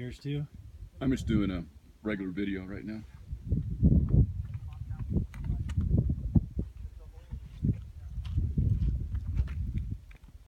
yours too? I'm just doing a regular video right now.